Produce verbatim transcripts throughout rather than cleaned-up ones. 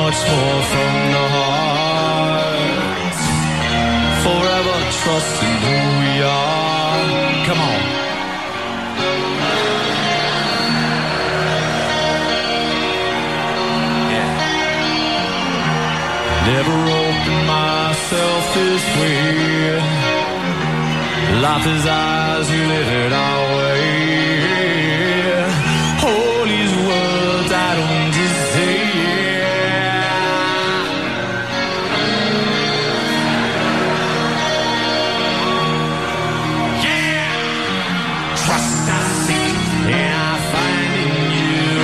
much more from the heart. Forever trusting who we are. Come on. Yeah. Never opened myself this way. Life is ours, we live it our way. All these words I don't just say. Yeah, trust I seek and I find in you.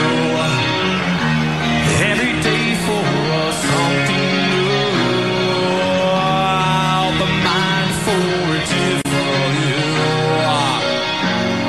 Every day for us something new. I'll be mindful for it.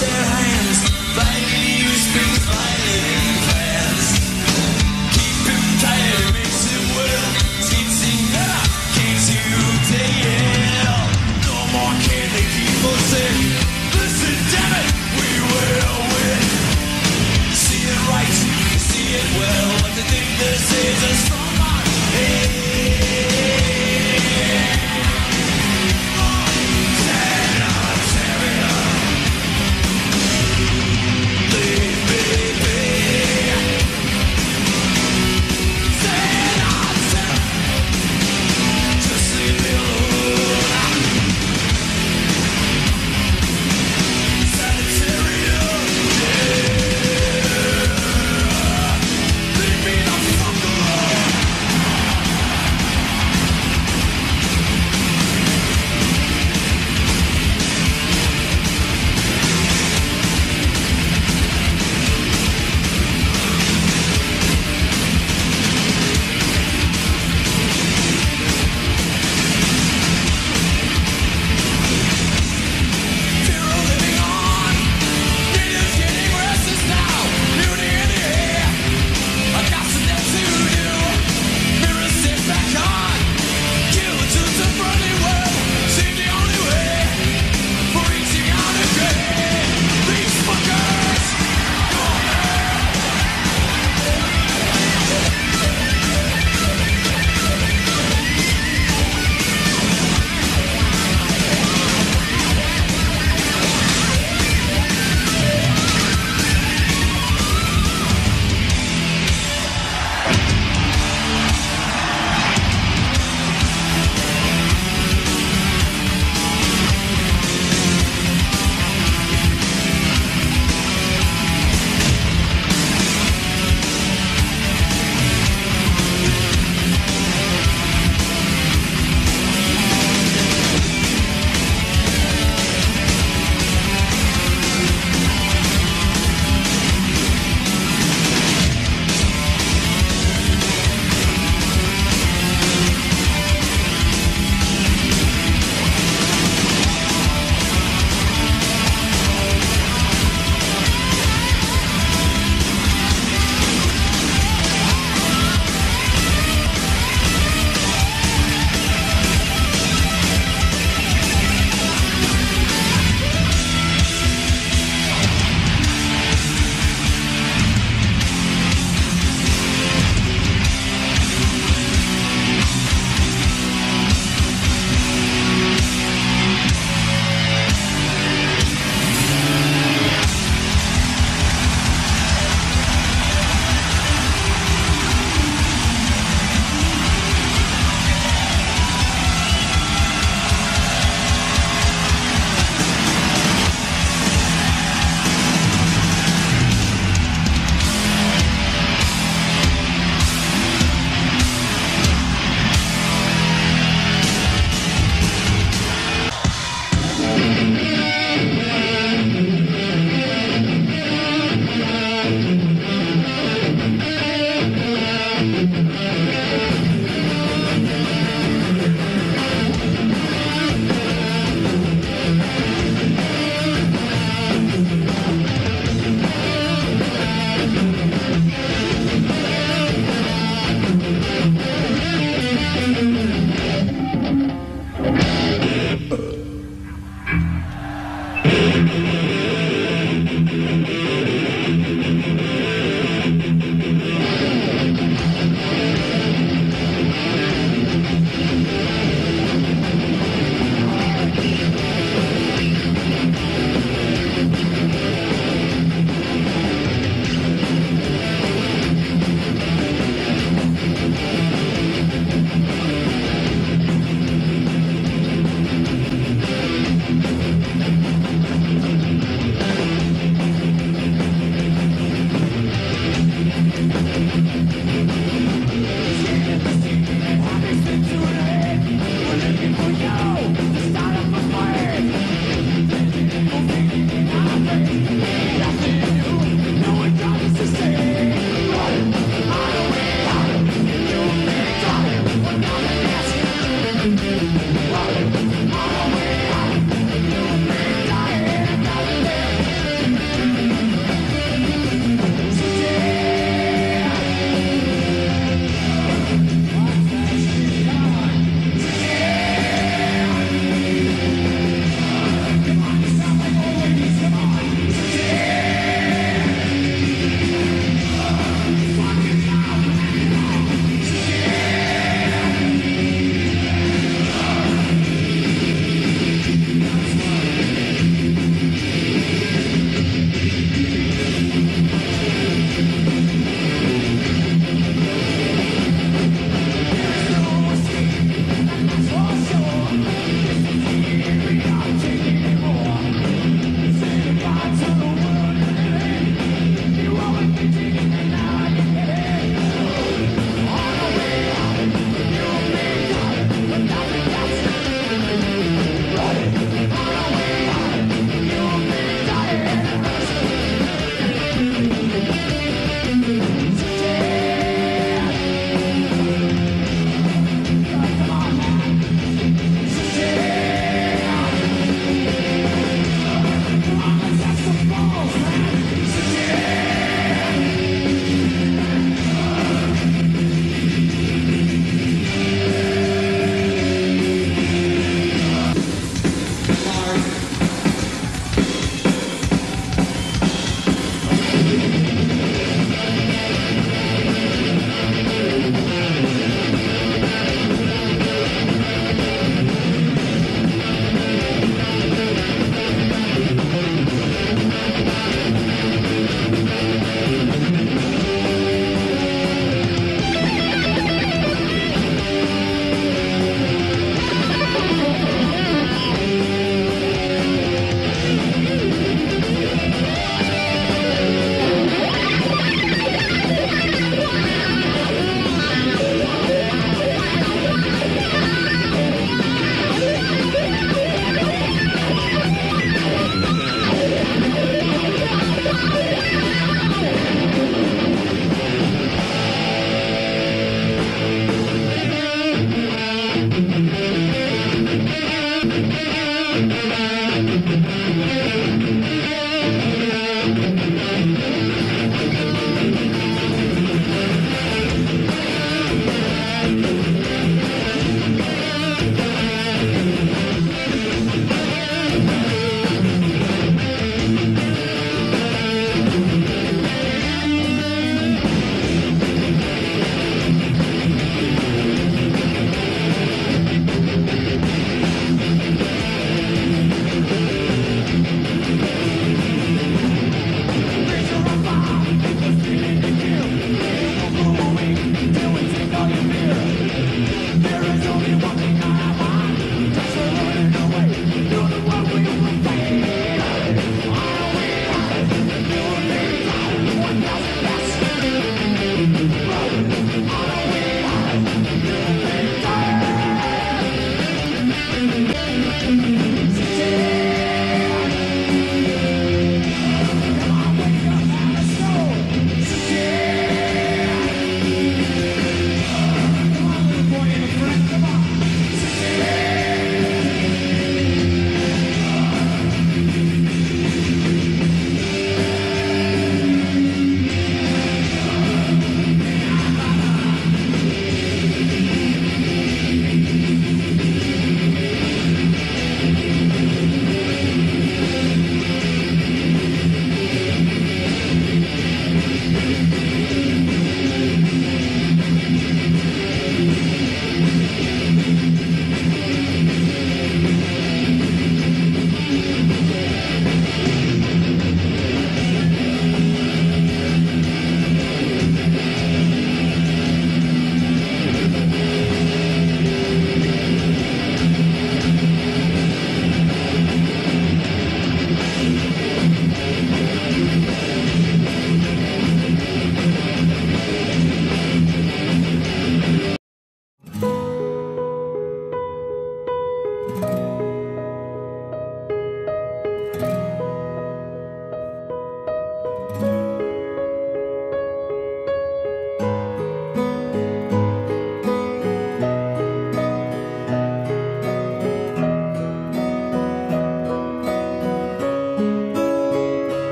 their hands. Finally you speak violent plans. Keep him tight, it makes him well. Keeps him better, keeps you dead. No more can they keep us sick. Listen, damn it, we will win. See it right, see it well. What they think this is a strong man. Hey. Leave me be.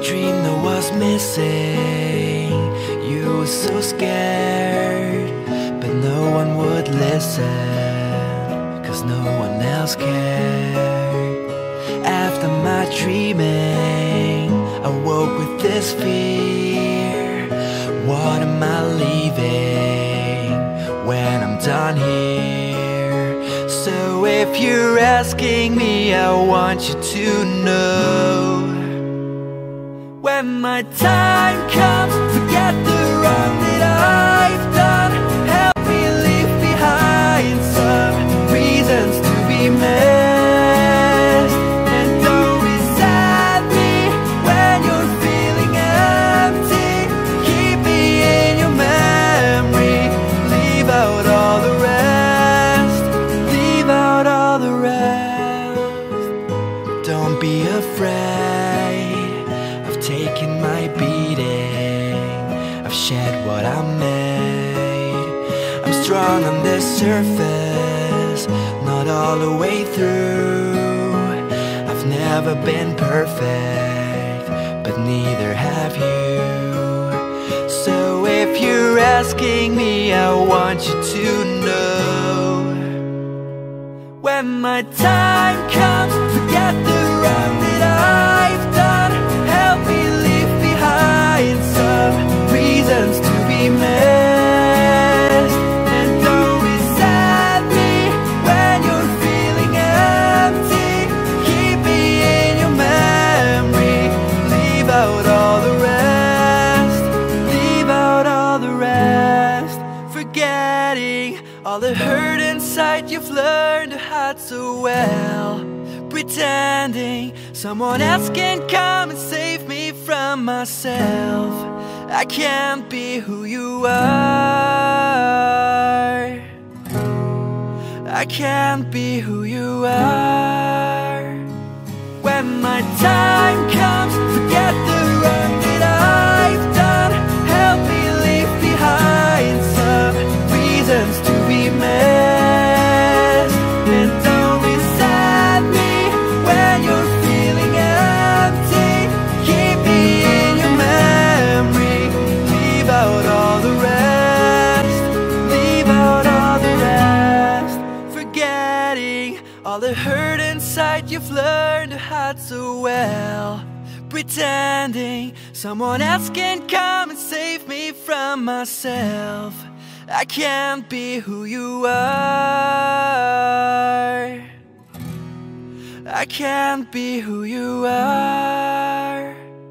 dream that was missing. You were so scared, but no one would listen, 'cause no one else cared. After my dreaming, I woke with this fear. What am I leaving when I'm done here? So if you're asking me, I want you to know, when my time comes, forget the wrong that I've done. Help me leave behind some reasons to be missed. And don't resent me when you're feeling empty. Keep me in your memory. Leave out all the rest. Leave out all the rest. Don't be afraid. I've taken my beating. I've shed what I made. I'm strong on the surface, not all the way through. I've never been perfect, but neither have you. So if you're asking me, I want you to know, when my time comes, forget the wrong that I've done. Help me leave behind some reasons to be missed. And don't resent me when you're feeling empty. Keep me in your memory. Leave out all the rest. Leave out all the rest. Forgetting all the hurt inside you've learned to hide so well. Pretending someone else can come and save me from myself. I can't be who you are. I can't be who you are. When my time comes, forget the wrong that I've done. Help me leave behind some reasons to be missed. And don't resent me when you're feeling empty. Keep me in your memory. Leave out all the rest. Leave out all the rest. Forgetting all the hurt inside you've learned to hide so well. Pretending someone else can come and save me from myself. I can't be who you are. I can't be who you are.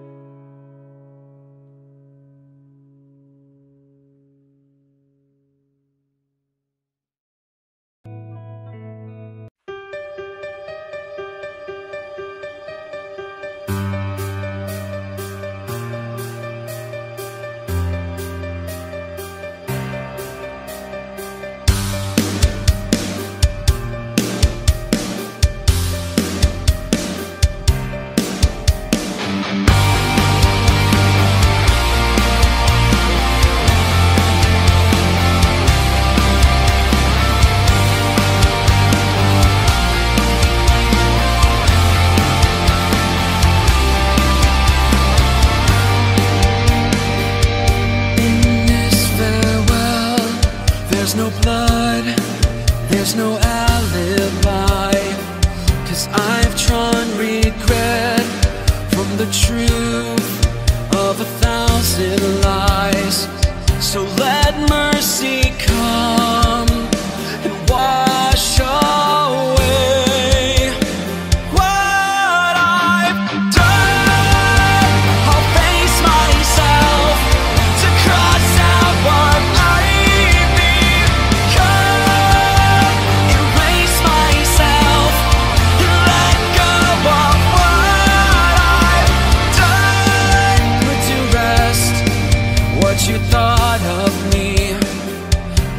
There's no blood, there's no alibi, 'cause I've drawn regret from the truth of a thousand lies. So let mercy come and wash away what I've done. I'll face myself to cross out what I you thought of me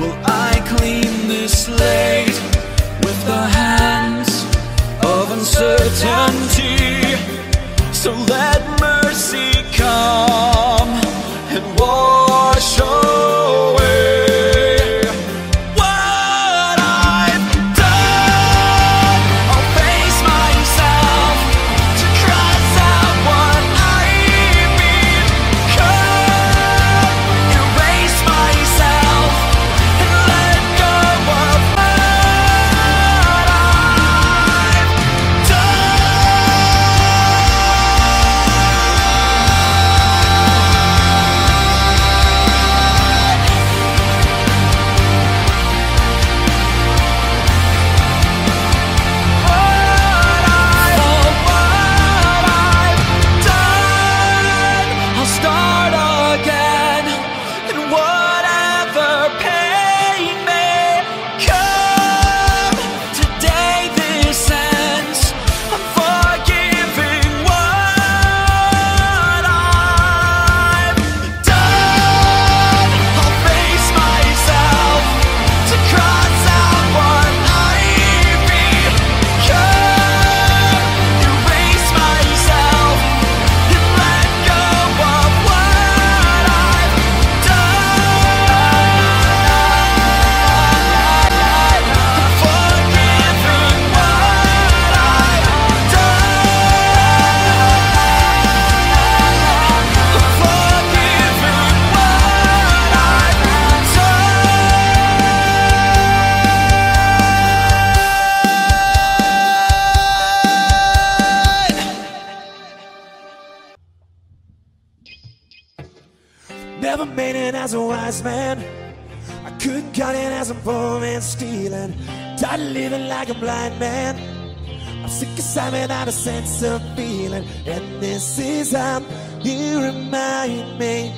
Never made it as a wise man. I couldn't cut it as a poor man stealing. Tired of living like a blind man. I'm sick aside without a sense of feeling. And this is how you remind me.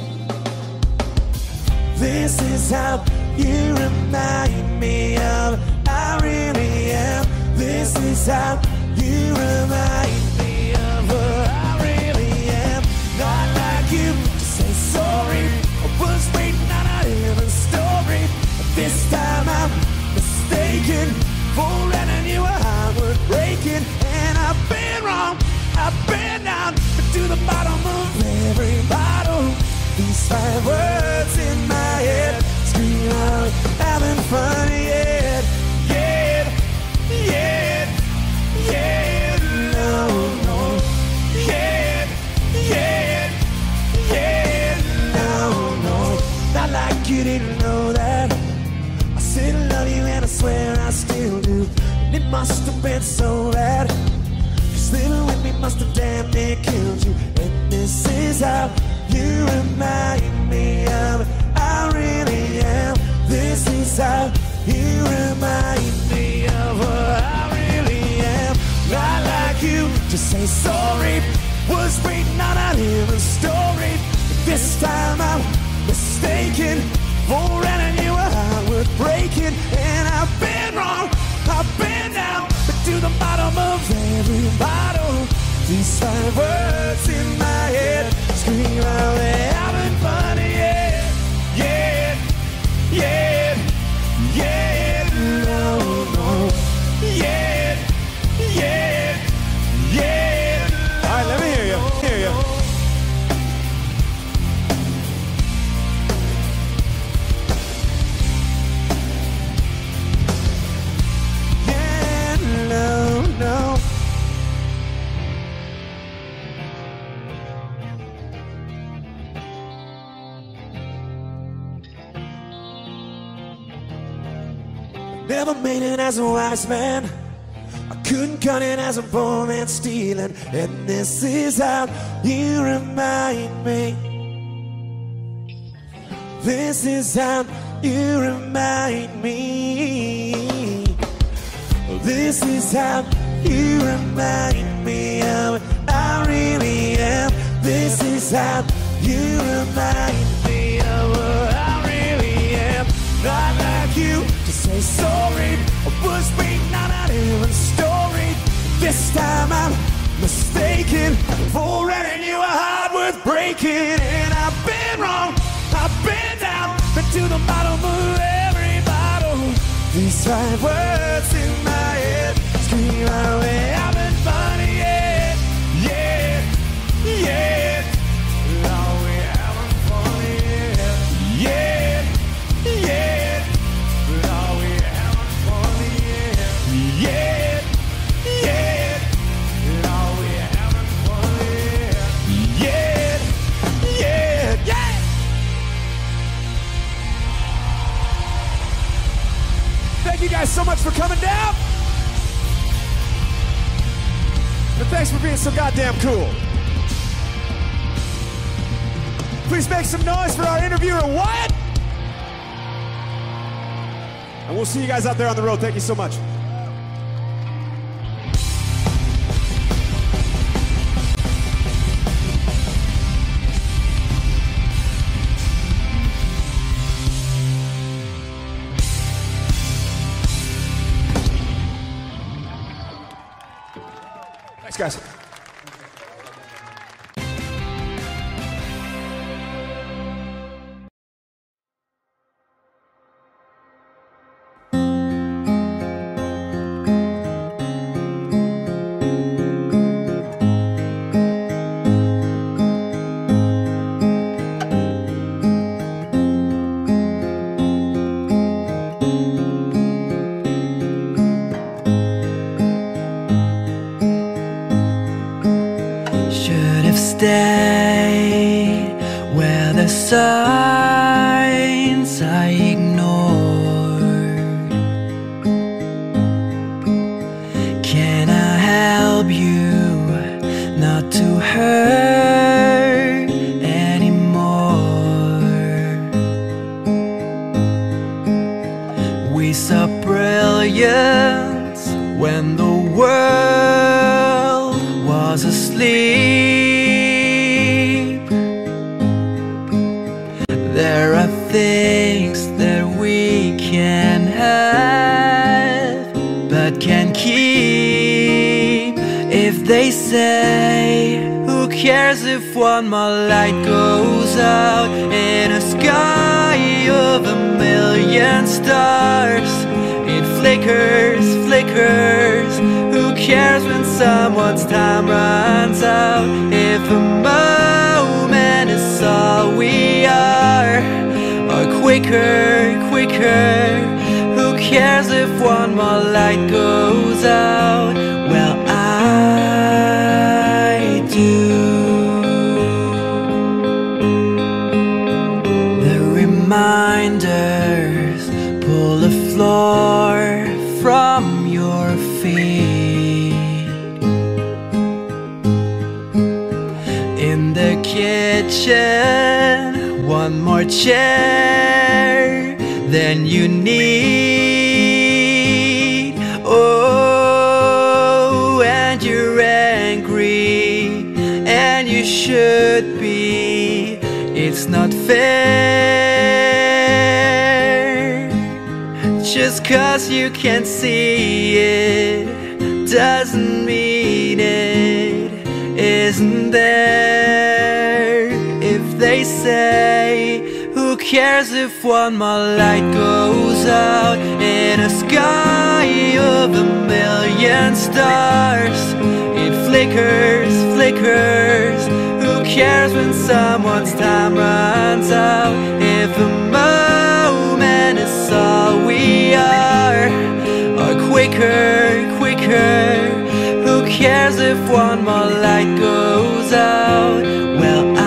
This is how you remind me of I really am. This is how you remind me of who I really am. Not like you to say sorry. I was waiting on a different story. But this time I'm mistaken. For letting you a heart worth breaking. And I've been wrong, I've been down, but to the bottom of every bottle. These five words in my head scream out, having fun yet, yet, yet, yet, no, no, yet, yet, yet, no, no. Not like you didn't know that. I said I love you and I swear I still do. And it must have been so bad, 'cause living with me must have damn near killed you. And this is how you remind me of I really am. This is how you remind me of what I really am. Not like you to say sorry. Was waiting on a different story. But this time I'm mistaken. For letting you a heart worth breaking. And I've been wrong, I've been down, but to the bottom of every bottle. These five words in my head scream out, they having fun, yeah, yeah, yeah, yeah, no, no, yeah, yeah, yeah. All right, let me hear you, hear you. Yeah, no, no. Never made it as a wise man. I couldn't cut it as a poor man stealing. And this is how you remind me. This is how you remind me. This is how you remind me of what I really am. This is how you remind me of what I really am. Not like you to say sorry. I was waiting on a different story. This time I'm mistaken. For letting you a heart worth breaking. And I've been wrong, I've been down, but to the bottom of every bottle. These five words in my head scream out, we're having fun, yeah, yeah, yeah. Oh, we're having fun, yeah, yeah, yeah. Oh, we're having fun, yeah, yeah, yeah. Oh, we're having fun, yeah, yeah, yeah, yeah. Thank you guys so much for coming down. And thanks for being so goddamn cool. Please make some noise for our interviewer, Wyatt. And we'll see you guys out there on the road. Thank you so much. Thanks, guys. Stayed where the signs I ignored. Can I help you not to hurt anymore? they say, who cares if one more light goes out in a sky of a million stars? It flickers, flickers. Who cares when someone's time runs out? If a moment is all we are, or quicker, quicker. Who cares if one more light goes out? Well, I do. The reminders pull the floor from your feet. In the kitchen, one more chair than you need. Oh, and you're angry, and you should be. It's not fair. Just 'cause you can't see it doesn't mean it isn't there. If they say, who cares if one more light goes out in a sky of a million stars? It flickers, flickers. Who cares when someone's time runs out? If a moment is all we are, or quicker, quicker. Who cares if one more light goes out? Well, I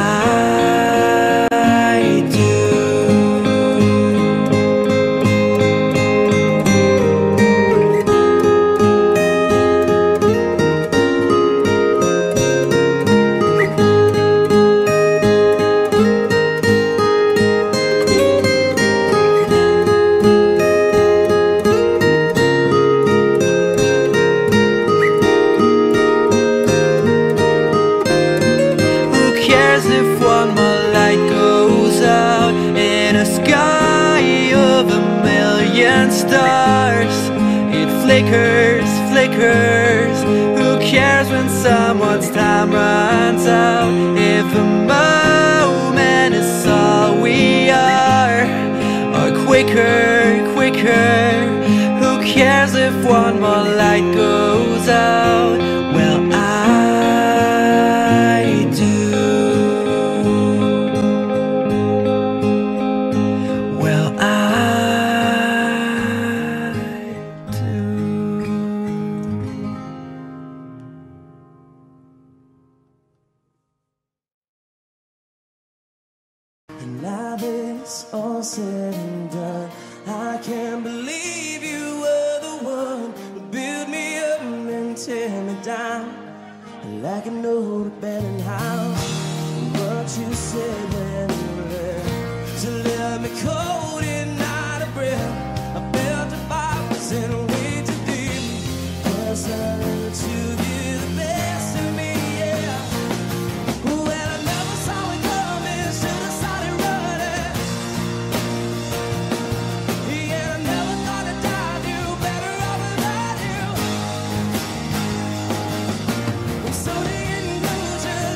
stars. It flickers, flickers. Who cares when someone's time runs out? If a moment is all we are, or quicker, quicker. Who cares if one more light goes out? Well, I do. Well, I Now this all said and done, I can't believe you were the one who built me up and tear me down. Like an old abandoned house. What you said when you left, to let me cold and not a breath. I felt the box and way too deep. Yes, I learned to be the best of me, yeah. Well, I never saw it coming, should have started running. Yeah, I never thought I'd die, do better off without you. I'm so the conclusion,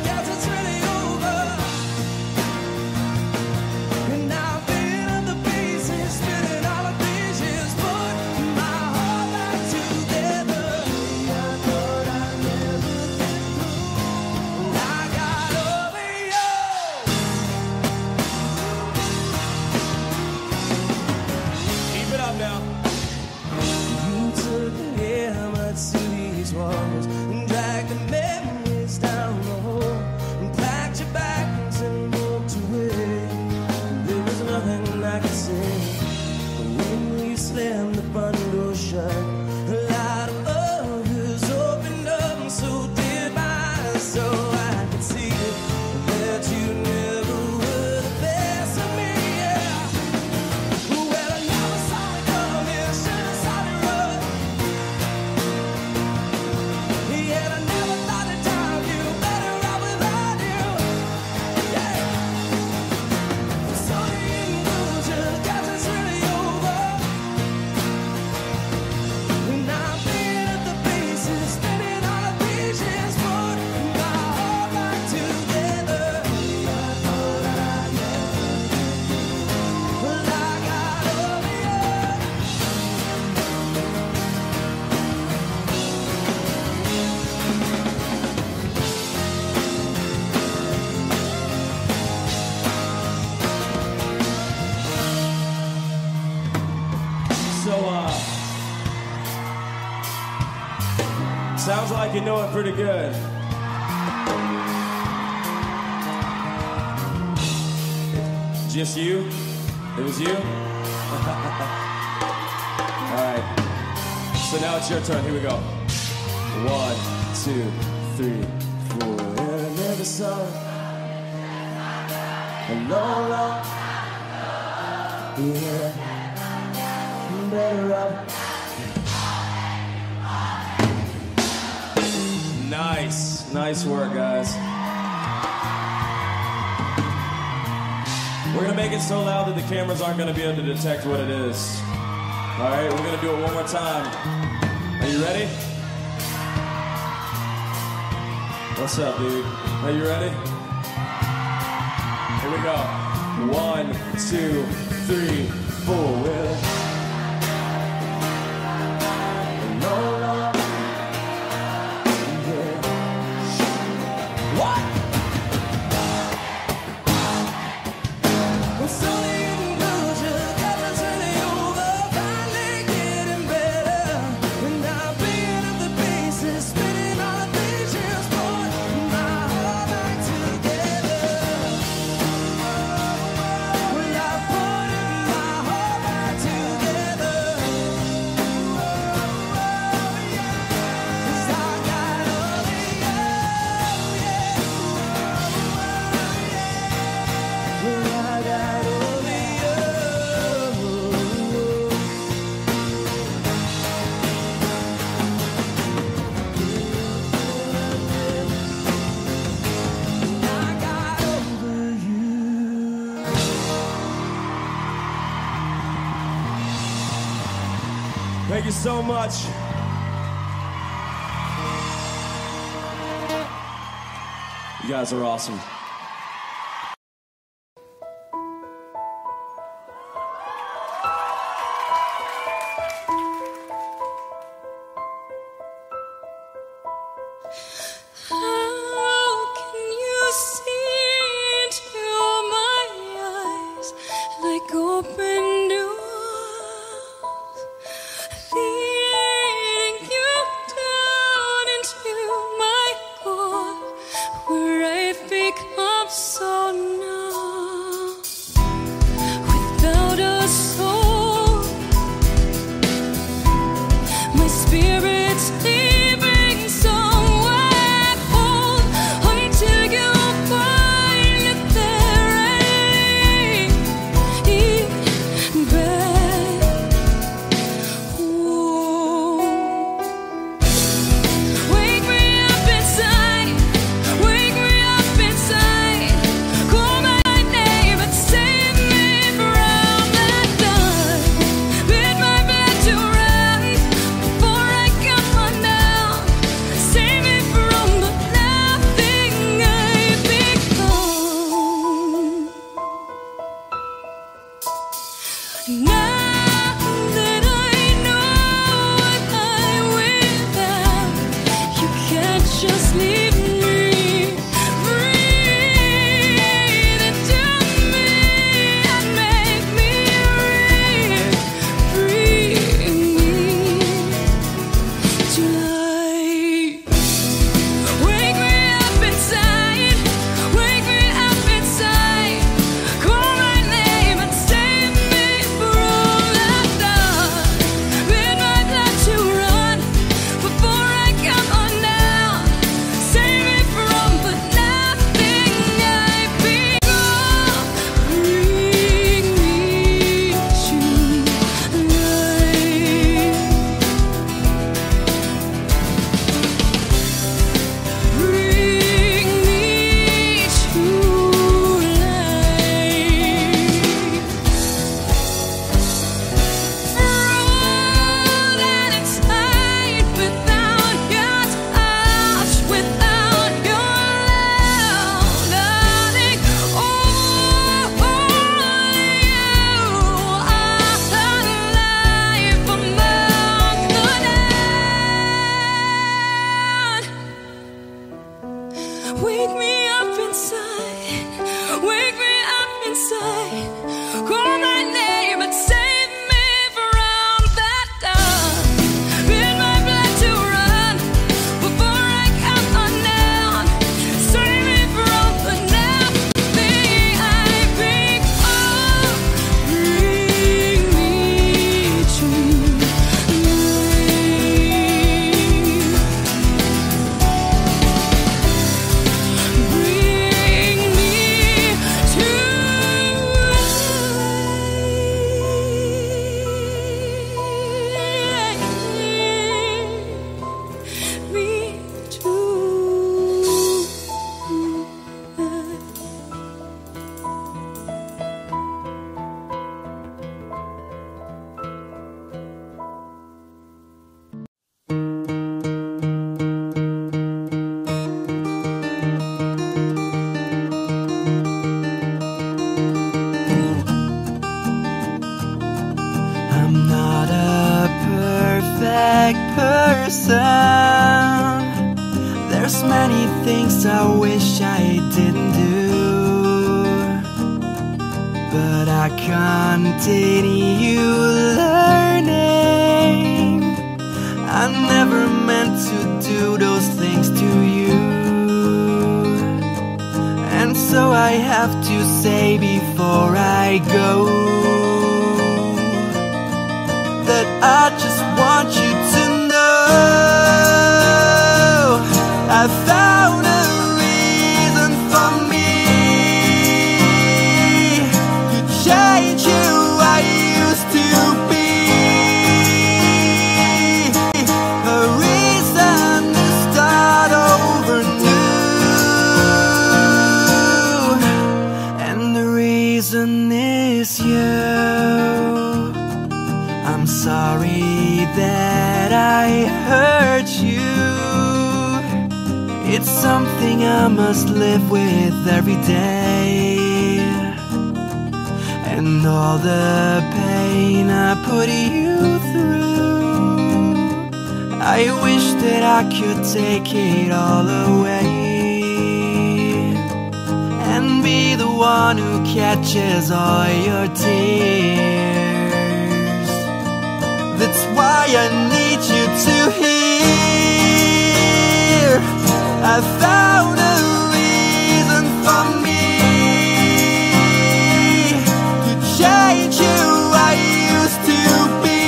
Sounds like you know it pretty good. Just you? It was you? Alright. So now it's your turn. Here we go. One, two, three, four. And I never saw a long, long, yeah, better up. Nice. Nice work, guys. We're gonna make it so loud that the cameras aren't gonna be able to detect what it is. All right, we're gonna do it one more time. Are you ready? What's up, dude? Are you ready? Here we go. One, two, three, four. Well, no, no, yeah. What? Thank you so much. You guys are awesome. Before things I wish I didn't do, but I continue learning. I never meant to do those things to you, and so I have to say before I go that I just want you to know I found a reason for me to change who I used to be, a reason to start over new, and the reason is you. I'm sorry that I hurt you. It's something I must live with every day, and all the pain I put you through, I wish that I could take it all away and be the one who catches all your tears. That's why I need you to hear I found a reason for me to change who I used to be,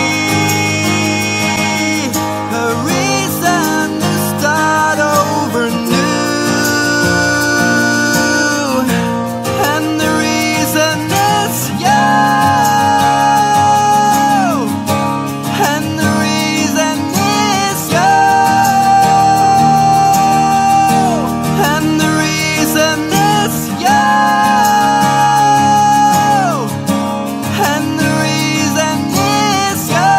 a reason to start over new, and the reason is you. And the reason is you. And the reason is you. And the reason is you.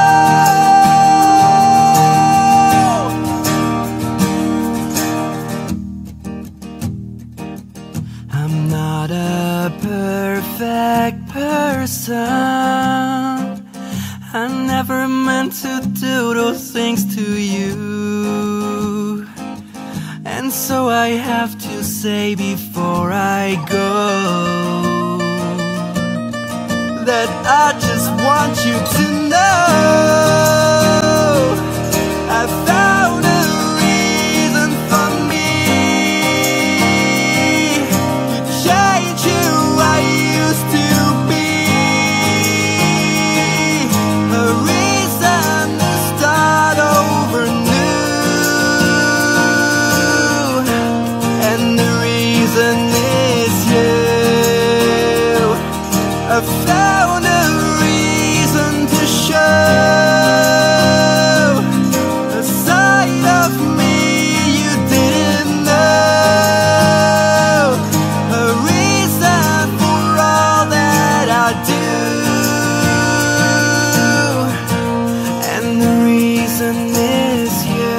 I'm not a perfect person. I never meant to do those things to you, and so I have to say before I go that I just want you to know I found a reason for me to change who I used to be, a reason to start over new, and the reason is you. I found a reason to show a side of me you didn't know, a reason for all that I do, and the reason is you.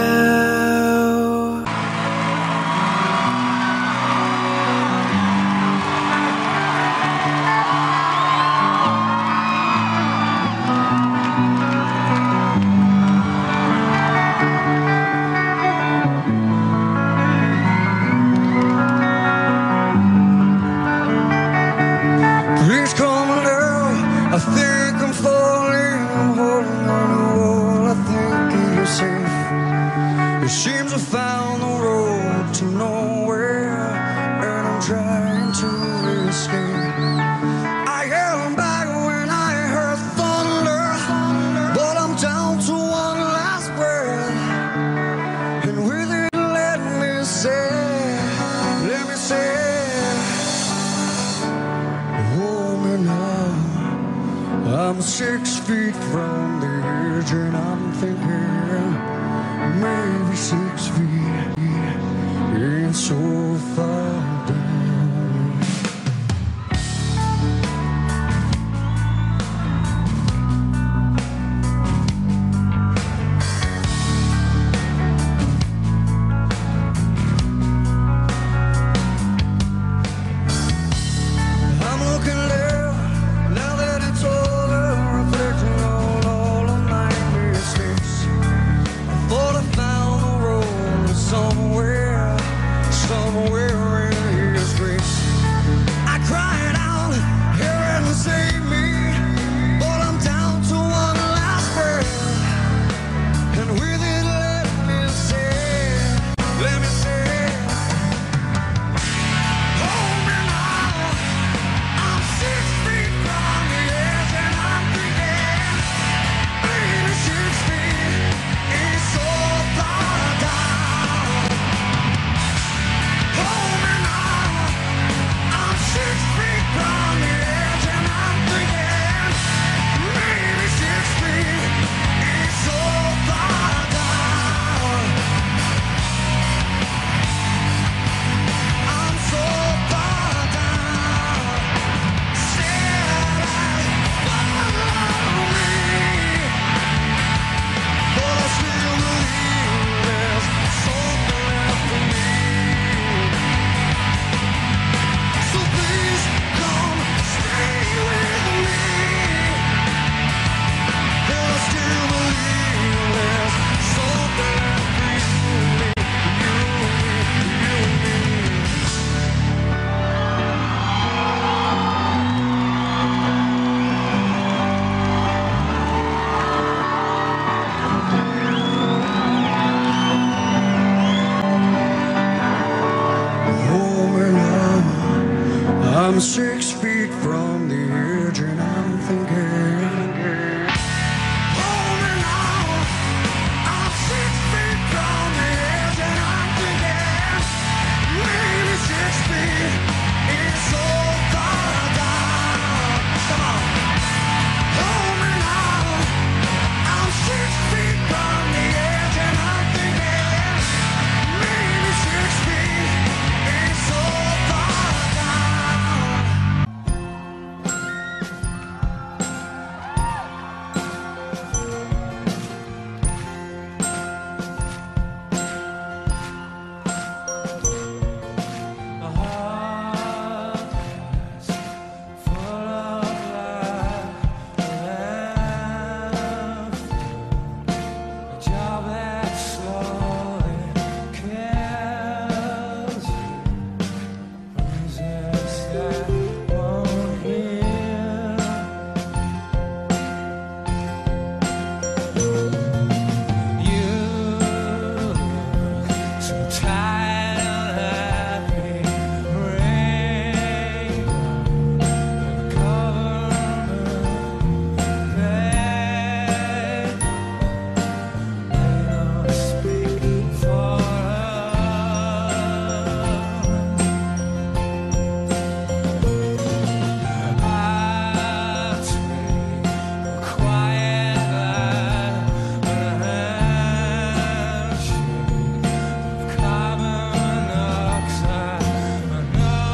Please come now, I think I'm falling. I'm holding on the wall, I think you're safe. It seems I found the road to nowhere, and I'm trying to escape. I held back when I heard thunder, but I'm down to one last breath, and with it let me say, let me say, hold me now. I'm six feet from the edge, and I'm thinking maybe six feet ain't so far down. I'm looking left, now that it's over, reflecting on all of my mistakes. I thought I found the road somewhere, I'm six feet from the edge and I'm thinking, hold me now. I'm six feet from the edge and I'm thinking, maybe six feet is so far down. Come on, hold me now. I'm six feet from the edge and I'm thinking, maybe six feet is so far down. A heart is full of life, left a job that slowly kills you, bruises that won't heal. You so tired of happy rain, covered bed. They don't speak for us. I take a quiet life, but a handshake of carbon monoxide. I know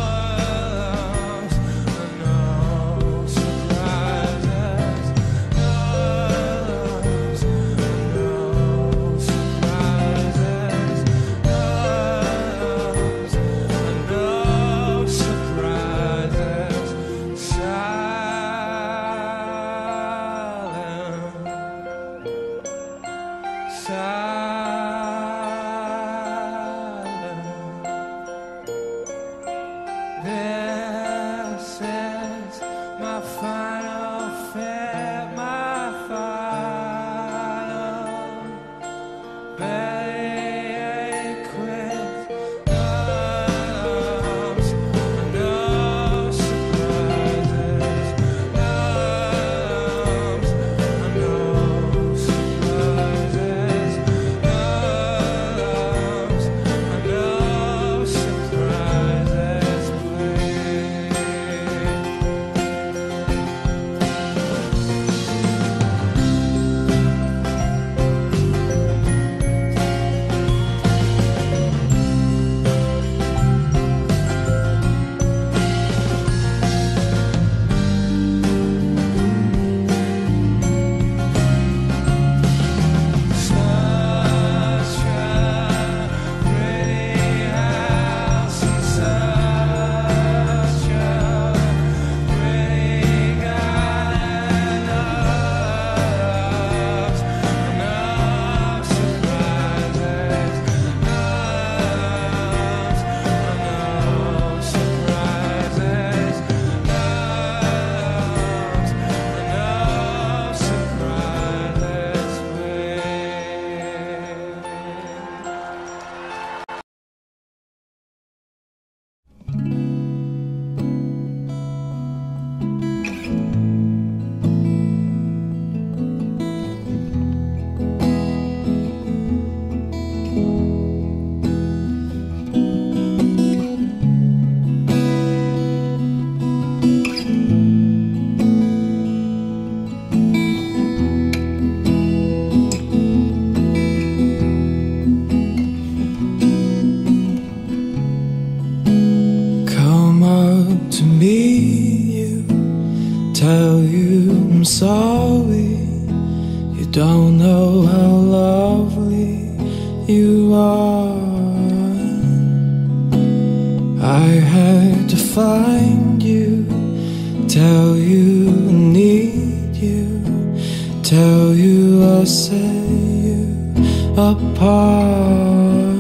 I know surprises, no loves, no surprises, no loves, no surprises. Silent, silent. This is my final fear, my final bellyache with no loves, no surprises, no loves, no surprises, no loves, no surprises, please. Such a pretty house and such a pretty garden, no loves, no surprises, no loves, no surprises, no loves, no surprises, please. Come up to meet you, tell you I'm sorry. You don't know how lovely you are. I had to find you, tell you I need you, tell you I set you apart.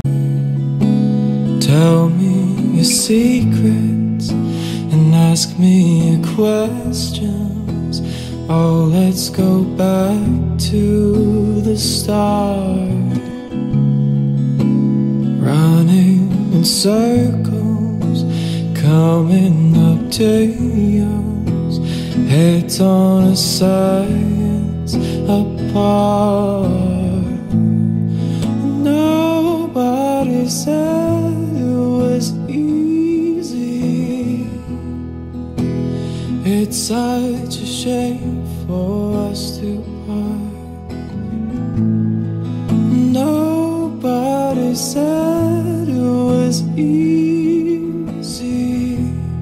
Tell me your secrets and ask me questions. Oh, let's go back to the start. Running in circles, coming up tails, heads on a science apart. Nobody said it was easy. It's such a shame for us to part. Nobody said it was easy.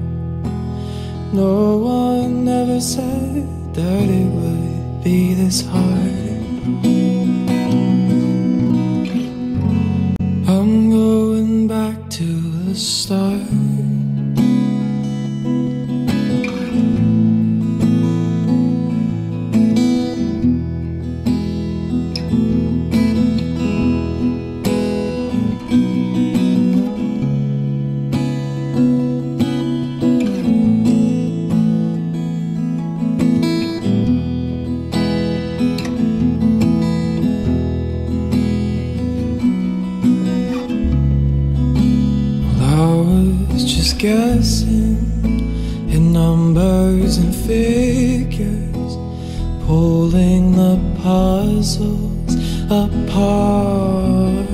No one ever said that it would be this hard. I'm going back to the start. Guessing in numbers and figures, pulling the puzzles apart.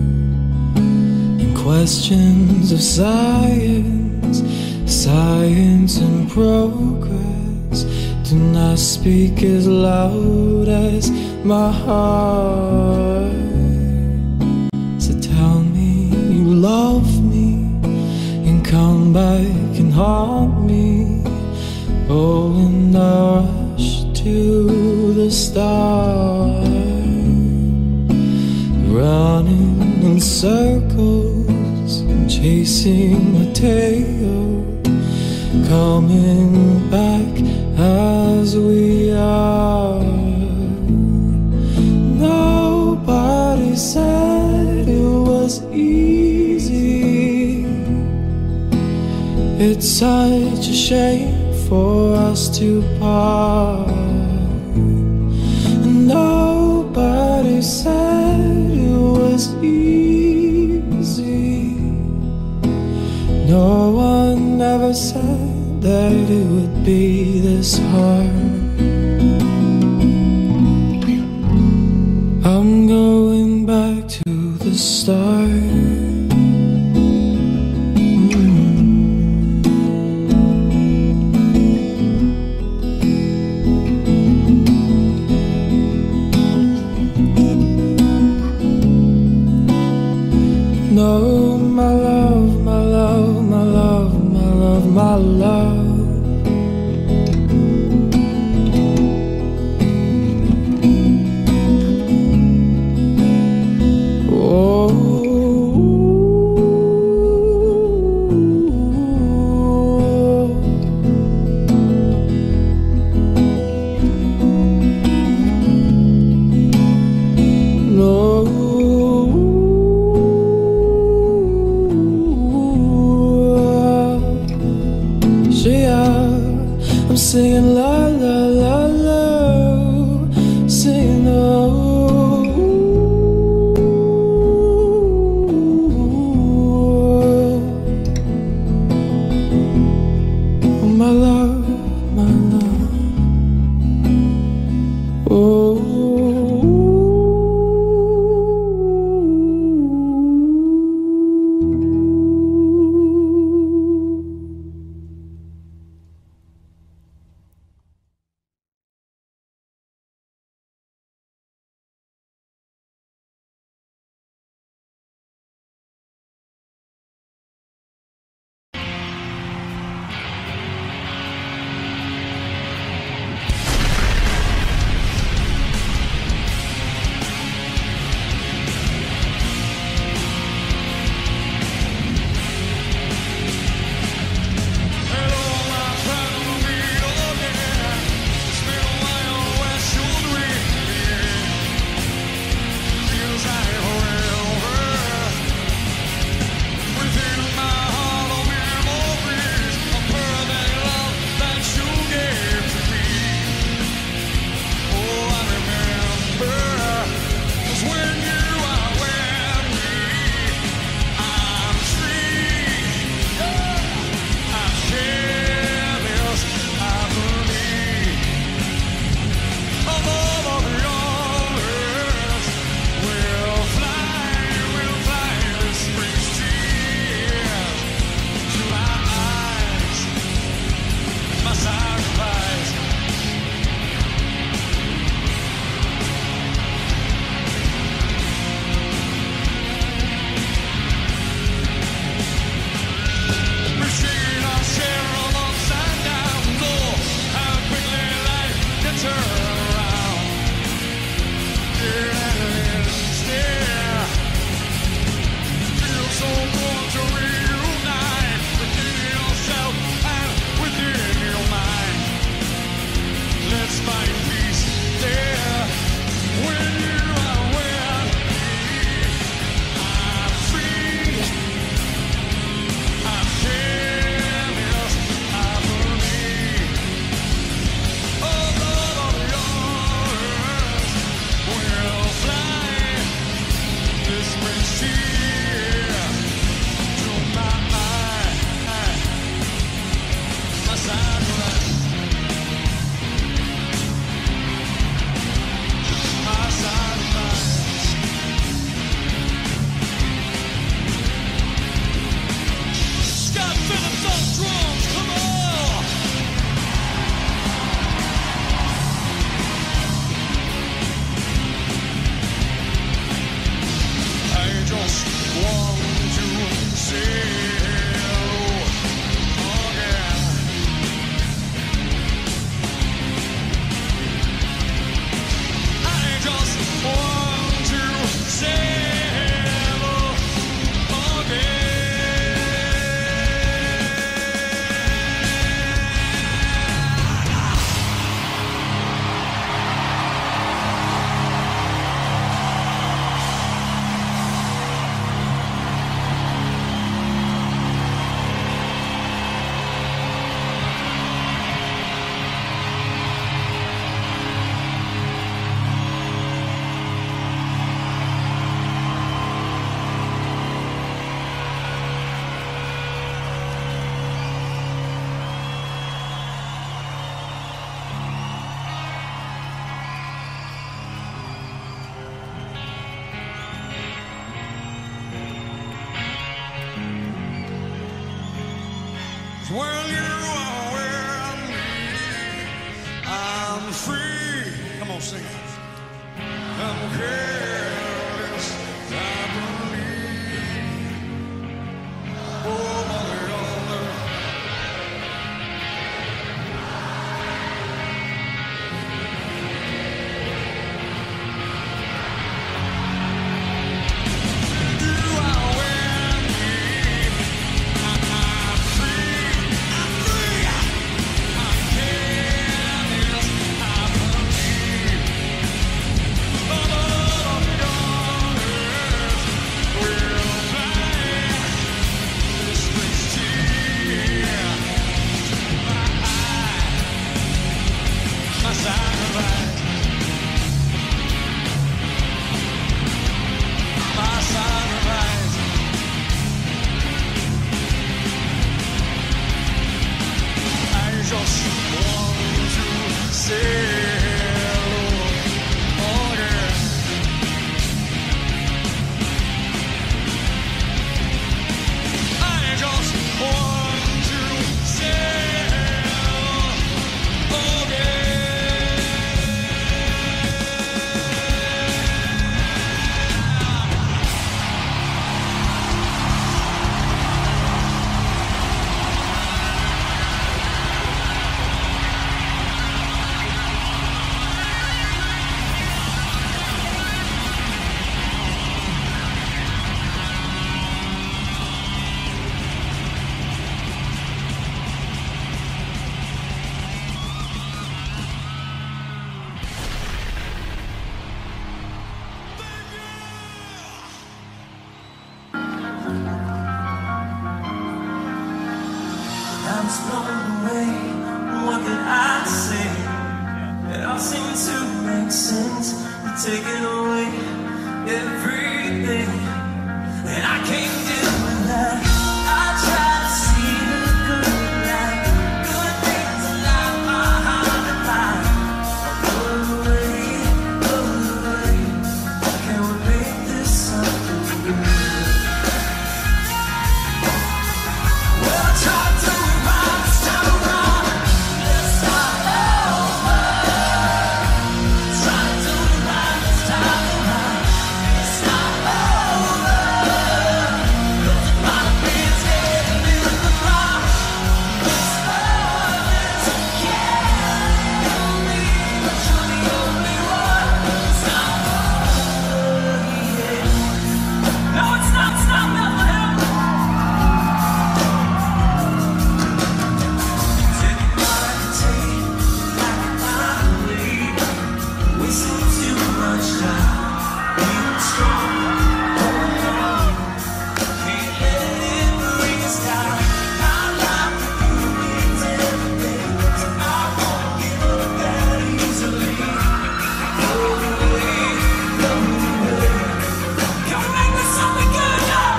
In questions of science, science and progress do not speak as loud as my heart. So tell me you love me, come back and haunt me. Oh, and I rush to the start, running in circles, chasing my tail, coming back as we are. Nobody said it was easy. It's such a shame for us to part. Nobody said it was easy. No one ever said that it would be this hard. I'm going back to the start. No, my love, my love, my love, my love, my love. Oh, no. I'm singing la la la la, singing oh, my love, my love, oh. Well, you are where I need. I'm free. Come on, sing it. I'm careless. I believe. Oh, mother, mother. You are where I need. I'm free. I'm free. I'm careless. I believe. Oh, mother, daughters will fly. This brings tears to my eye. My sacrifice. My sacrifice. I just want to say hello again. I just want to say hello again. I'm blown away. What can I say? It all seems to make sense. You're taking away everything, and I can't deal with that. I try to see the good in life, good things in life, my heart and mind. Blow away, blow away. Can we make this something good? Well, I tried to remind this time around. Let's start over. Try to do it right this time around. Let's start over. 'Cause the bottom is getting in the ground. This love is killing me, but you're the only one. It's not over yet. No, it's not. It's not Bethlehem. Take what I can take, like I believe. Wasting too much time, being strong. Hold on, can't let it bring us down. My life with you means everything, so I won't give up that easily. Go away, go away. Can we make this something good now?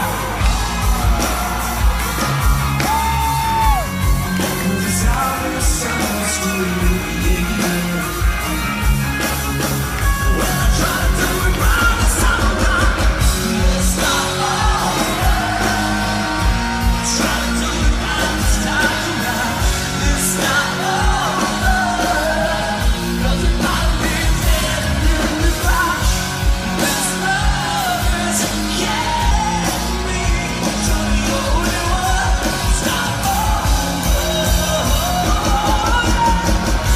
'Cause it's how we're supposed to be. Well, I try to do it right this time around. Let's start over. Try to do it right this time around. Let's start over. 'Cause the bottom is getting in the ground. This love is killing me, but you're the only one. Start over.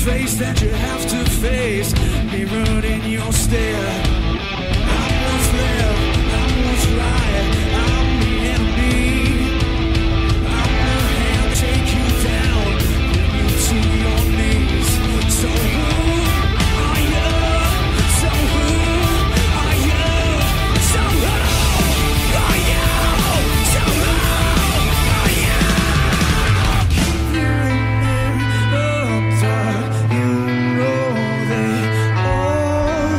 face that you have to face, mirrored in your stare. I'm what's left, I'm what's right, I'm the enemy. I'm the hand take you down, bring you to your knees. So who are you? So who are you? So who are you? So who are you? You looked up, you know they all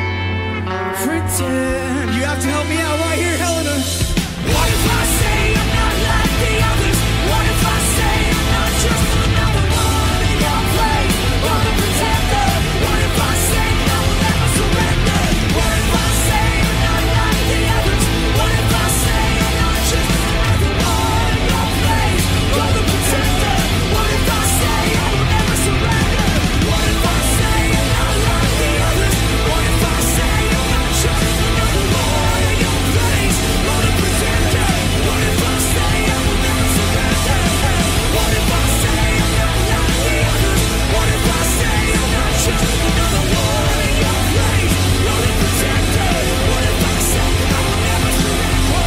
pretend. You have to help me out right here, Helena. What if I say I'm not like the others? What if I say I'm not just another one in your place? Or the pretender? What if I say I will never surrender? What if I say I'm not like the others? What if I say I'm not just another one in your place? Or the pretender? What if I say I will never surrender? What if I say I'm not like the others? What if I say I'm not just another one in your place? Or the pretender? What if I say I will never surrender? What if I say I'm not like the others? What if I say I'm not just another one in your place? Or the pretender? What if I say I will never surrender?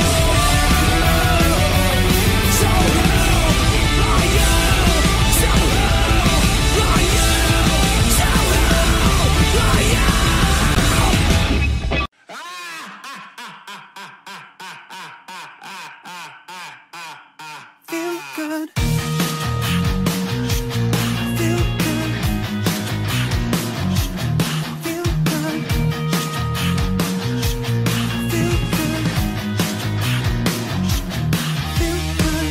So who are you? So who are you? So who are you? Feel good. Feel good. Feel good. Feel good. Feel good.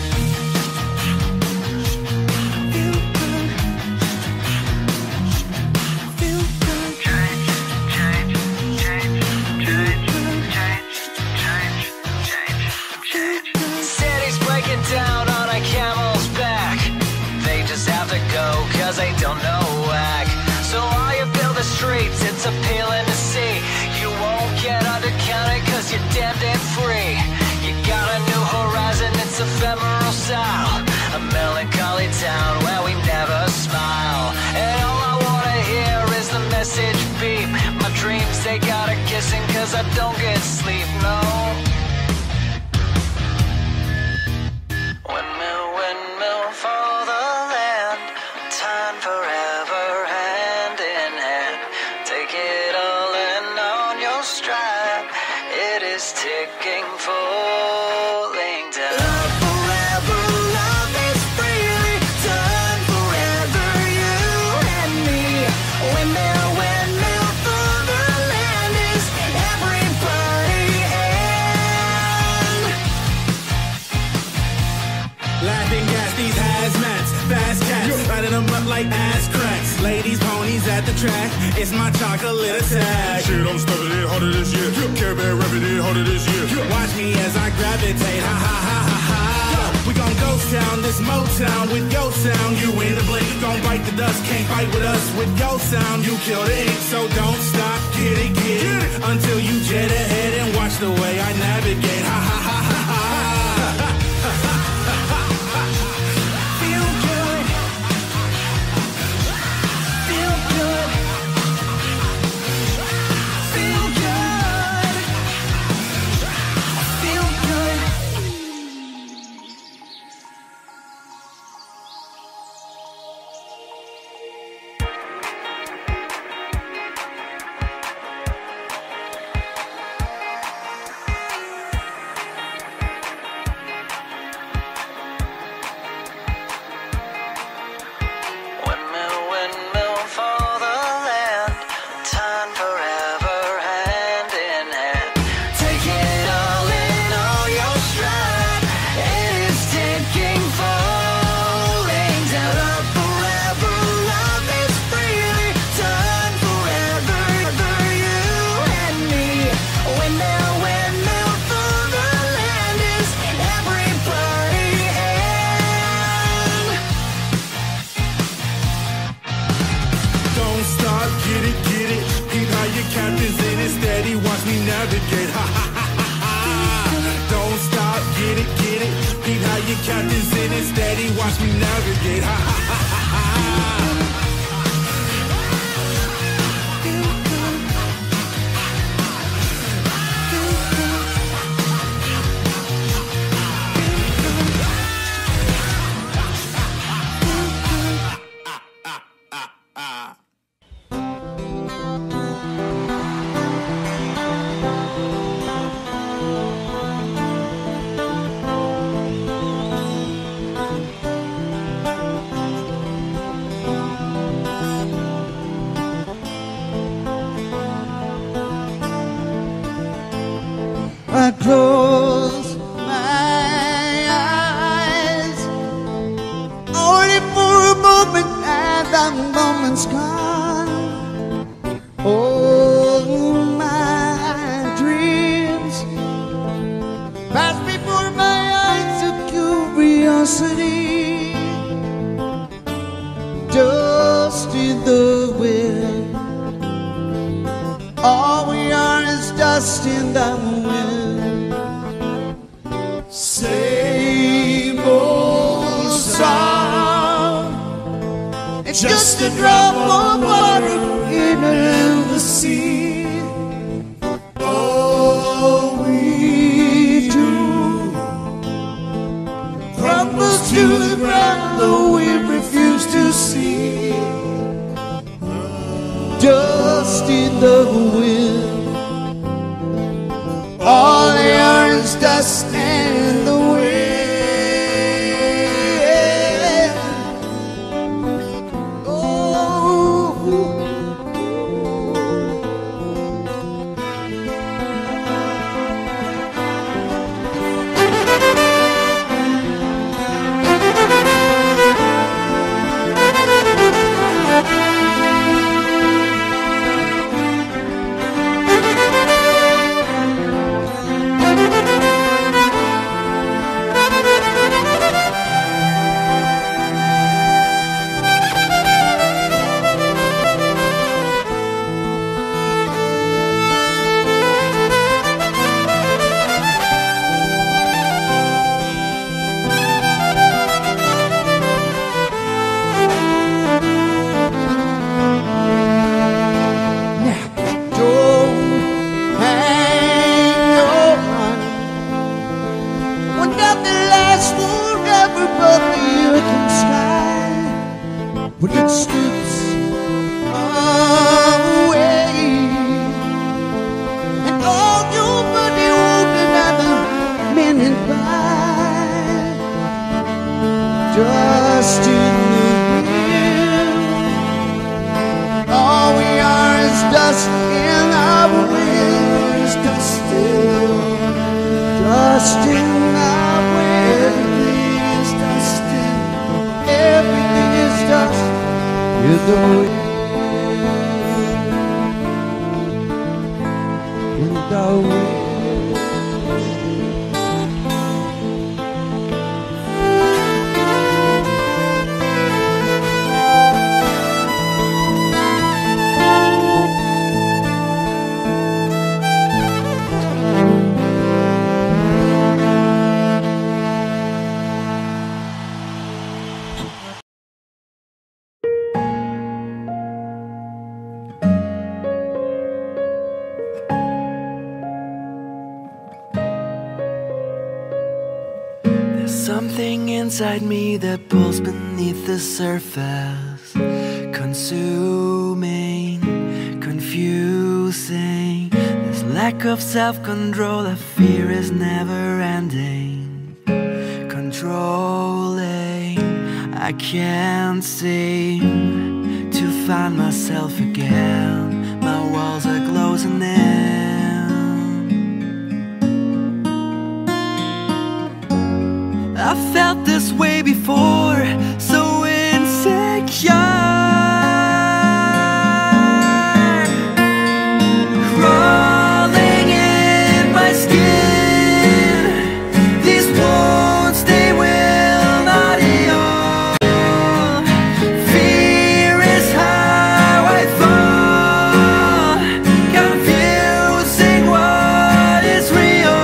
Feel good. Feel good. Change, change, change, change, change, change, change, change. Cities breaking down on a camel's back. They just have to go cause they don't know whack. So while you build the streets, it's appealing to see. You won't get undercounted cause you're damn damn free. You got a new horizon, it's ephemeral style. A melancholy town where we never smile. And all I wanna hear is the message beep. My dreams, they got a kissing cause I don't get sleep, no. Windmill, windmill for the land, time forever hand in hand. Take it all in on your stride. It is ticking, falling down. Love forever, love is freely done forever, you and me. Windmill, windmill for the land is everybody and laughing gas, these hazmats, fast cats, lighting them up like ass cracks. Ladies, ponies at the track, it's my chocolate attack. Shit, I'm stuffing it harder this year. Care Bear rapping it harder this year. Watch me as I gravitate, ha ha ha ha ha. We gon' ghost town, this Motown with your sound. You in the blink, gon' bite the dust, can't fight with us with your sound. You kill the ink, so don't stop, get it, get it, until you jet ahead and watch the way I navigate, ha ha ha ha ha. Feel good. Feel good. Feel good. Feel good. Windmill, windmill for the land, time forever hand in hand. Take it all in on your stride. It is ticking, falling down. Love forever, love is freely done forever, for you and me. Windmill, windmill for the land is everybody and Don't stop, get it, get it. Keep how your captain's in it steady. Watch me navigate. Ha ha ha ha ha. Don't stop, get it, get it. Keep how your captain's in it steady. Watch me navigate. Ha ha ha ha ha. falling sky. All my dreams pass before my eyes of curiosity. Dust in the wind. All we are is dust in the wind. Same old song. It's just a drop of water in a endless sea. All we do crumbles to the ground, though we refuse to see. Dust in the wind. All they are is dust in the wind. Dust in the wind. All we are is dust in our wind. Dust in, dust in our wind. Everything is dust in. Everything is dust in the wind. In the wind. Something inside me that pulls beneath the surface, consuming, confusing. This lack of self-control I fear is never ending. Controlling, I can't seem to find myself again. My walls are closing in. I felt this way before, so insecure, crawling in my skin. These wounds, they will not heal. Fear is how I fall, confusing what is real.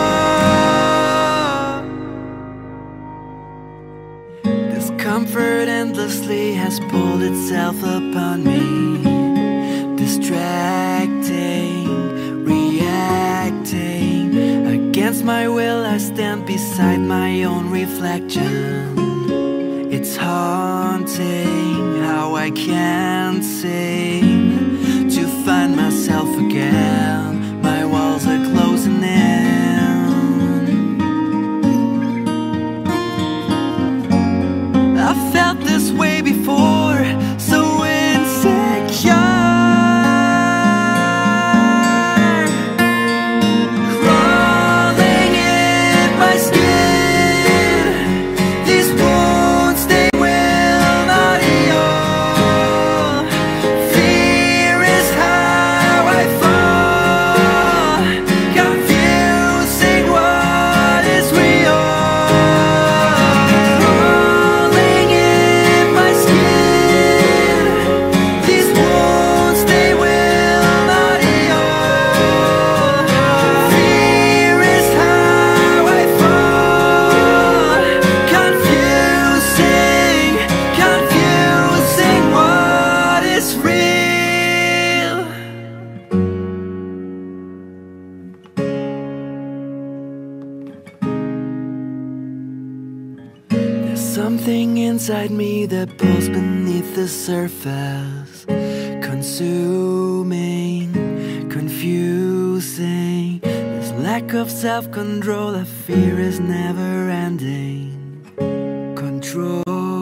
Discomfort endlessly has pulled itself upon me, distracting, reacting. Against my will I stand beside my own reflection. It's haunting how I can't seem to find myself again. My walls are closing in. I felt this way before, so insecure, crawling in my skin. These wounds, they will not heal. inside me that pulls beneath the surface, consuming, confusing. This lack of self-control I fear is never ending. Controlling.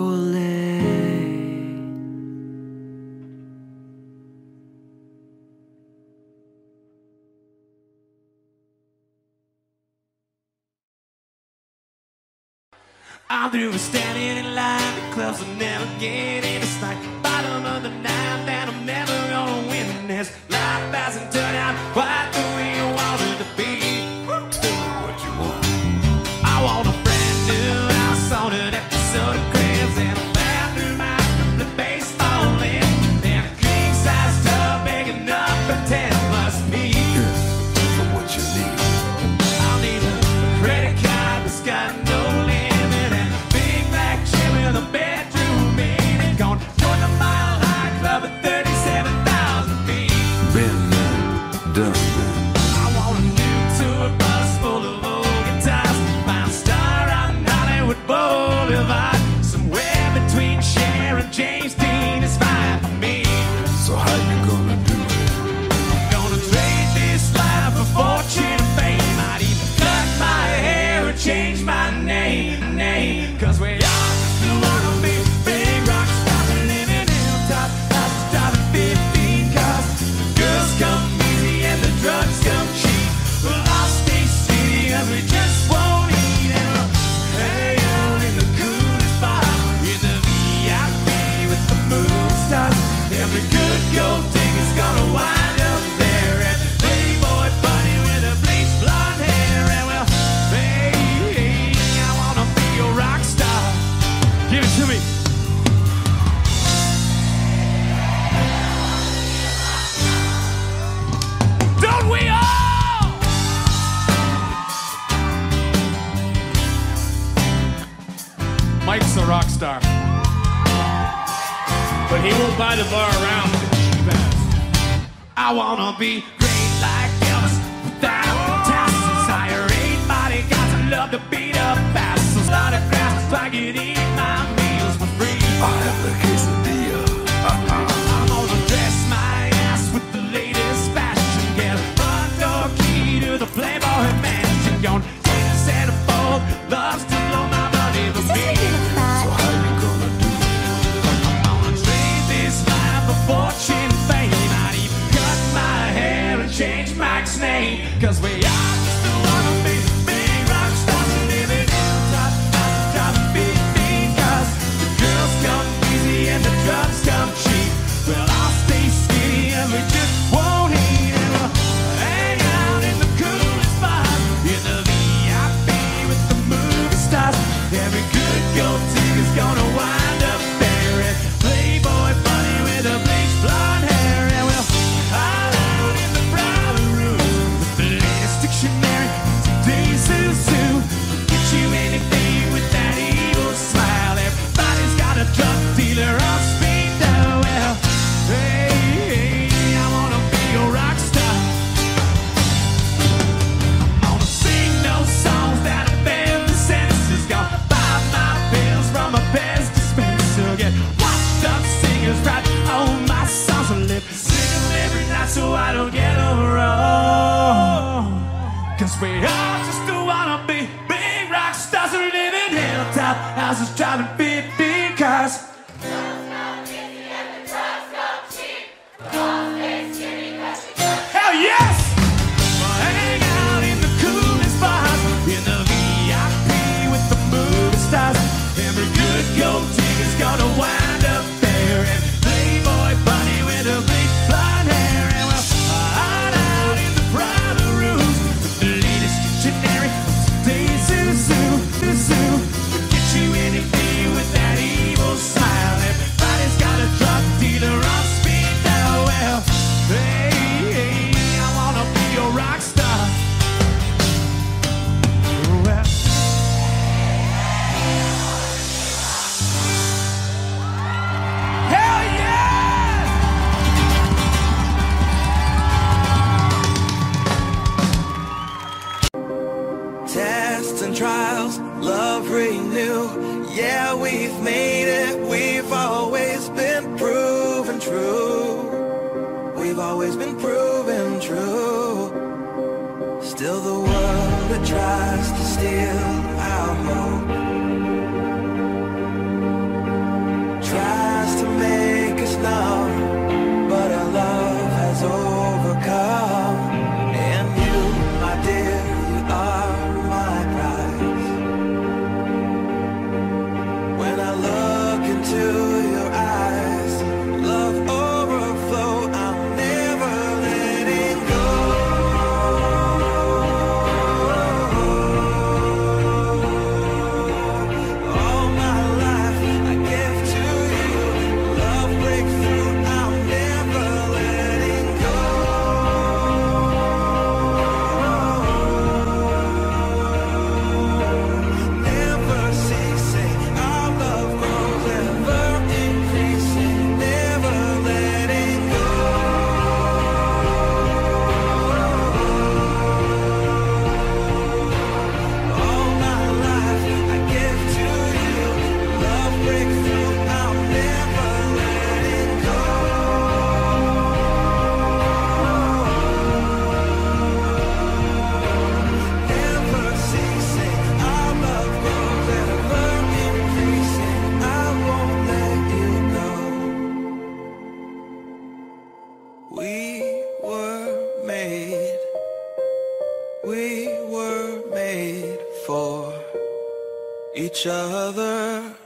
I'm through with standing in line. The clubs will never get in. It's like bottom of the ninth, and I'm never gonna win this. Life hasn't turned out quite the way you wanted to be. Tell me what you want. I want a brand new house on an episode of Cribs, and a bathroom house with the baseball in, and a king size tub big enough for ten plus me. Yeah, for what you need. I'll need a credit card that's got no limit, and a big black chair with a bedroom in it. Gonna join the Mile High Club at thirty-seven thousand feet. Been there, done that. I want a new tour bus full of old guitars. Find a star on Hollywood Boulevard. Somewhere between Cher and James Dean is fine for me. So how you gonna do it? Gonna trade this life for fortune and fame. I'd even cut my hair and change my name, name. Cause we all just wanna be big rock stars and living hilltop houses, driving fifteen cars. The girls come easy and the drugs come cheap. We'll all stay skinny cause we just won't eat, and we'll hang out in the coolest bar, in the V I P with the movie stars. Every good gold digger's gonna wind up there, and Playboy bunny with a bleached blonde hair. And well, hey, hey, I wanna be a rock star. Give it to me. Don't we all? Mike's a rock star, but he won't buy the bar around with the cheap ass. I wanna be great like Elvis without tassels. Hire eight bodyguards and love to beat up assholes. Autographs so I can eat my meals for free. I have the quesadilla. Uh-uh. I'm gonna dress my ass with the latest fashion. Get a front door key to the Playboy mansion. Gonna take a set of bold loves to blow my money for me. So how you gonna do it? I'm gonna trade this life for fortune and fame. I'd even cut my hair and change Mike's name. Cause we all just wanna be big rock stars and live in hilltop houses, driving fifteen cars. The girls come easy and the drugs come cheap. We'll all stay skinny and we just won't eat, and we'll hang out in the coolest bars, in the V I P with the movie stars. Every good gold digger's gonna wind up there, and Playboy bunny with a bleached blonde hair. And we'll hide out in the private room with the latest dictionary, today's zoo. Get you anything with that evil smile. Everybody's got a drug dealer on speed dial. Well, hey, hey, I wanna be a rock star. I'm gonna sing those songs that offend the senses. Gonna buy my pills from a Pez dispenser. Get washed up singers right on my songs and live. Sing them every night so I don't get them wrong. Cause we all just wanna be big rock stars and live in hilltop houses, driving fifteen cars. Hell yes! We'll hang out in the coolest bars, in the V I P with the movie stars. Every good gold digger's gonna wind up there, and Playboy bunny with a bleached blonde hair. And we'll hide out in the private rooms with the latest dictionary, today's zoo, zoo, zoo. We'll get you anything with that evil smile. Everybody's got a drug dealer on speed dial. Well, hey, hey, I wanna be a rock star. Well, hell yeah! Tests and trials, love renew. Yeah, we've made we've always been proven true. Still the world that tries to steal our hope tries to make us numb, but our love has overcome. And you, my dear, you are my prize. When I look into your eyes, love overflow, I'm never letting go. All my life I give to you, love breakthrough, I'm never letting go. Never ceasing, our love grows ever increasing, never letting go. All my life I give to you, love breakthrough, I'm never letting go. Never ceasing, our love grows ever increasing, I won't let you go. We were made, we were made for each other.